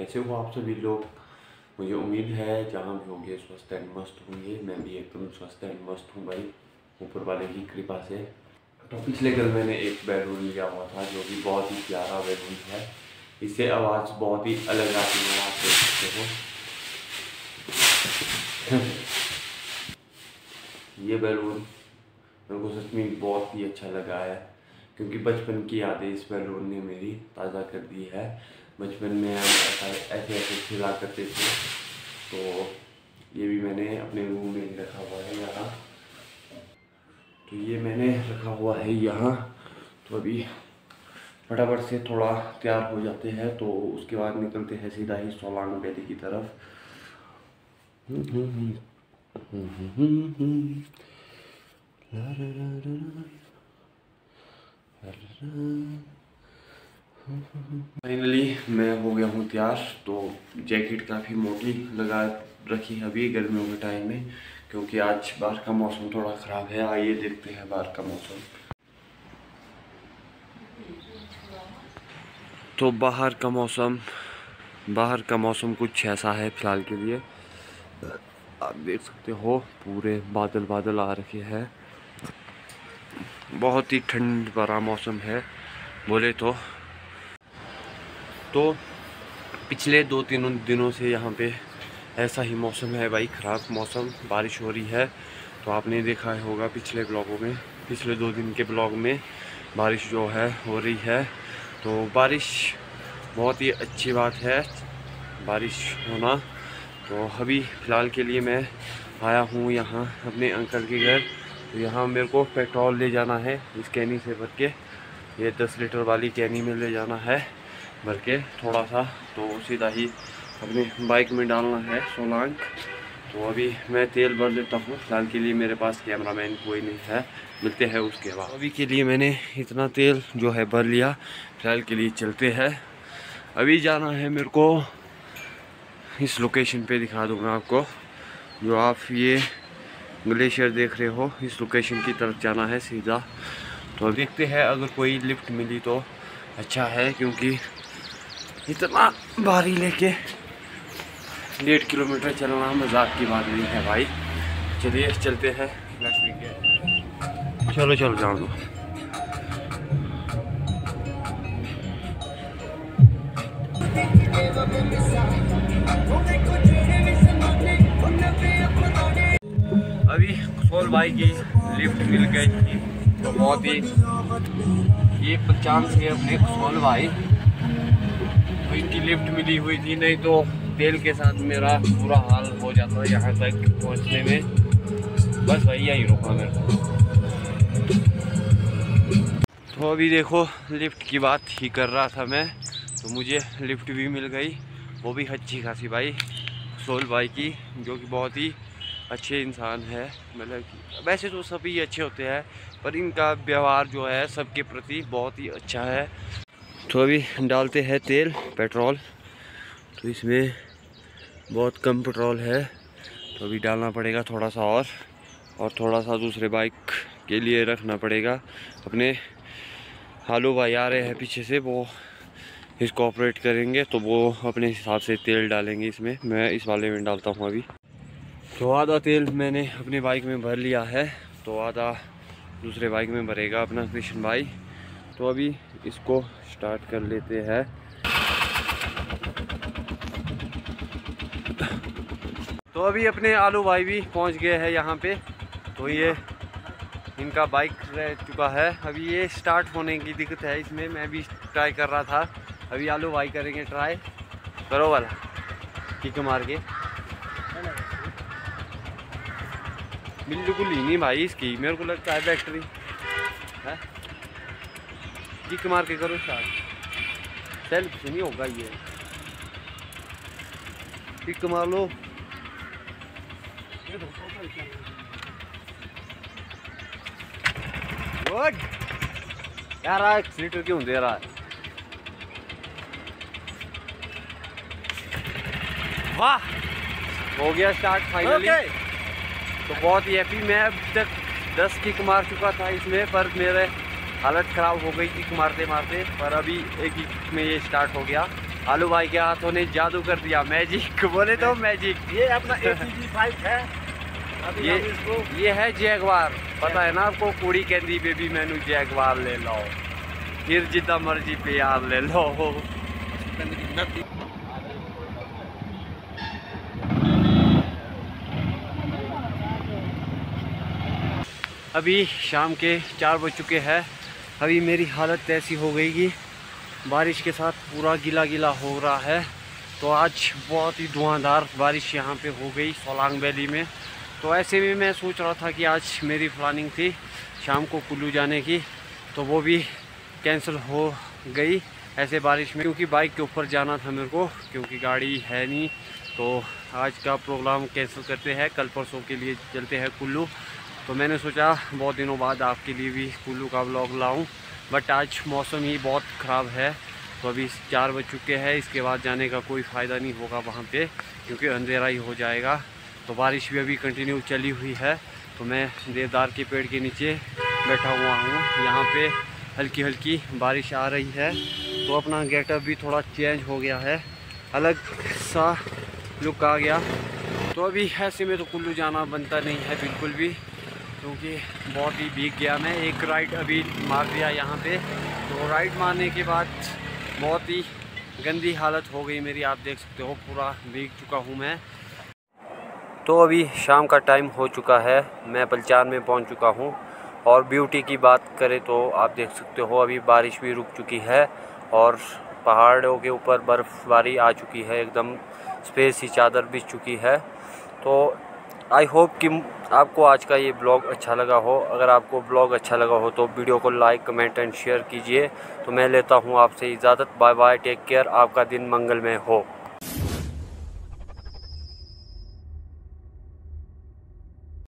कैसे हो आप सभी लोग। मुझे उम्मीद है जहाँ भी होंगे स्वस्थ एंड मस्त होंगे। मैं भी एकदम स्वस्थ एंड मस्त हूँ भाई, ऊपर वाले की कृपा से। तो पिछले कल मैंने एक बैलून लिया हुआ था जो कि बहुत ही प्यारा बैलून है। इससे आवाज़ बहुत ही अलग आती है, आप देख सकते हो। ये बैलून मेरे को सच में बहुत ही अच्छा लगा है, क्योंकि बचपन की यादें इस बैलून ने मेरी ताज़ा कर दी है। बचपन में हम ऐसे ऐसे खेला करते थे। तो ये भी मैंने अपने रूम में ही रखा हुआ है यहाँ। तो ये मैंने रखा हुआ है यहाँ। तो अभी फटाफट से थोड़ा तैयार हो जाते हैं, तो उसके बाद निकलते हैं सीधा ही सोलांग वैली की तरफ। फाइनली मैं हो गया हूँ तैयार। तो जैकेट काफ़ी मोटी लगा रखी है अभी गर्मियों के टाइम में, क्योंकि आज बाहर का मौसम थोड़ा ख़राब है। आइए देखते हैं बाहर का मौसम। तो बाहर का मौसम कुछ ऐसा है फ़िलहाल के लिए। आप देख सकते हो पूरे बादल बादल आ रखे हैं। बहुत ही ठंड भरा मौसम है बोले तो पिछले 2-3 दिनों से यहाँ पे ऐसा ही मौसम है भाई, ख़राब मौसम। बारिश हो रही है। तो आपने देखा होगा पिछले 2 दिन के ब्लॉग में बारिश जो है हो रही है। तो बारिश बहुत ही अच्छी बात है, बारिश होना। तो अभी फ़िलहाल के लिए मैं आया हूँ यहाँ अपने अंकल के घर। तो यहाँ मेरे को पेट्रोल ले जाना है इस कैनी से भर के। ये 10 लीटर वाली कैनी में ले जाना है भर के थोड़ा सा, तो सीधा ही अपने बाइक में डालना है सोलांग। तो अभी मैं तेल भर लेता हूँ। फ़िलहाल के लिए मेरे पास कैमरामैन कोई नहीं है, मिलते हैं उसके बाद। अभी के लिए मैंने इतना तेल जो है भर लिया। फ़िलहाल के लिए चलते हैं। अभी जाना है मेरे को, इस लोकेशन पे दिखा दूँगा आपको। जो आप ये ग्लेशियर देख रहे हो, इस लोकेशन की तरफ जाना है सीधा। तो देखते हैं, अगर कोई लिफ्ट मिली तो अच्छा है, क्योंकि इतना भारी लेके 1.5 किलोमीटर चलना मजाक की बात नहीं है भाई। चलिए चलते हैं। चलो जान दो। अभी सोल भाई की लिफ्ट मिल गई थी, तो बहुत ही ये 50 के अपने सोल भाई, तो इनकी लिफ्ट मिली हुई थी। नहीं तो तेल के साथ मेरा बुरा हाल हो जाता है यहाँ तक पहुँचने में। बस भैया ही रुका मेरे को। तो अभी देखो लिफ्ट की बात ही कर रहा था मैं, तो मुझे लिफ्ट भी मिल गई, वो भी अच्छी खासी भाई सोल भाई की, जो कि बहुत ही अच्छे इंसान है। मतलब वैसे तो सभी अच्छे होते हैं, पर इनका व्यवहार जो है सबके प्रति बहुत ही अच्छा है। तो अभी डालते हैं तेल पेट्रोल। तो इसमें बहुत कम पेट्रोल है, तो अभी डालना पड़ेगा थोड़ा सा और थोड़ा सा दूसरे बाइक के लिए रखना पड़ेगा। अपने हालू भाई आ रहे हैं पीछे से, वो इसको ऑपरेट करेंगे, तो वो अपने हिसाब से तेल डालेंगे इसमें। मैं इस वाले में डालता हूँ अभी। तो आधा तेल मैंने अपनी बाइक में भर लिया है, तो आधा दूसरे बाइक में भरेगा अपना कृष्ण भाई। तो अभी इसको स्टार्ट कर लेते हैं। तो अभी अपने आलू भाई भी पहुंच गए हैं यहाँ पे। तो ये इनका बाइक रह चुका है। अभी ये स्टार्ट होने की दिक्कत है इसमें, मैं भी ट्राई कर रहा था। अभी आलू भाई करेंगे ट्राई। करो वाला किक मार के। बिल्कुल ही नहीं भाई इसकी, मेरे को लगता है बैटरी है। किक मार के करो स्टार्ट। सेल्फ से नहीं होगा ये, किक मार लो। गुड यार, एक्सीटर क्यों दे रहा है। वाह, हो गया स्टार्ट फाइनली। तो बहुत ही हैप्पी। मैं अब तक 10 किक मार चुका था इसमें, पर मेरे हालत ख़राब हो गई किक मारते मारते, पर अभी एक ही किक में ये स्टार्ट हो गया। आलू भाई के हाथों ने जादू कर दिया, मैजिक बोले तो मैजिक। ये अपना ATV बाइक है। अभी ये है जैगवार, पता है ना आपको। कुड़ी कहती बेबी मैनू जैगवार ले लो, फिर जितना मर्जी पे यार ले लो। अभी शाम के 4 बज चुके हैं। अभी मेरी हालत ऐसी हो गई कि बारिश के साथ पूरा गीला गीला हो रहा है। तो आज बहुत ही धुआंधार बारिश यहाँ पे हो गई सोलांग वैली में। तो ऐसे में मैं सोच रहा था कि आज मेरी प्लानिंग थी शाम को कुल्लू जाने की, तो वो भी कैंसिल हो गई ऐसे बारिश में, क्योंकि बाइक के ऊपर जाना था मेरे को, क्योंकि गाड़ी है नहीं। तो आज का प्रोग्राम कैंसिल करते हैं, कल परसों के लिए चलते हैं कुल्लू। तो मैंने सोचा बहुत दिनों बाद आपके लिए भी कुल्लू का व्लॉग लाऊं, बट आज मौसम ही बहुत ख़राब है। तो अभी 4 बज चुके हैं, इसके बाद जाने का कोई फ़ायदा नहीं होगा वहाँ पे, क्योंकि अंधेरा ही हो जाएगा। तो बारिश भी अभी कंटिन्यू चली हुई है। तो मैं देवदार के पेड़ के नीचे बैठा हुआ हूँ, यहाँ पे हल्की हल्की बारिश आ रही है। तो अपना गेटअप भी थोड़ा चेंज हो गया है, अलग सा लुक आ गया। तो अभी ऐसे में तो कुल्लू जाना बनता नहीं है बिल्कुल भी, क्योंकि बहुत ही भीग गया मैं। एक राइड अभी मार दिया यहाँ पे, तो राइड मारने के बाद बहुत ही गंदी हालत हो गई मेरी, आप देख सकते हो पूरा भीग चुका हूँ मैं। तो अभी शाम का टाइम हो चुका है, मैं बलचार में पहुँच चुका हूँ। और ब्यूटी की बात करें तो आप देख सकते हो अभी बारिश भी रुक चुकी है और पहाड़ों के ऊपर बर्फ़बारी आ चुकी है, एकदम सफ़ेद सी चादर बिछ चुकी है। तो आई होप कि आपको आज का ये ब्लॉग अच्छा लगा हो। अगर आपको ब्लॉग अच्छा लगा हो तो वीडियो को लाइक, कमेंट एंड शेयर कीजिए। तो मैं लेता हूँ आपसे इजाज़त। बाय बाय, टेक केयर, आपका दिन मंगलमय हो।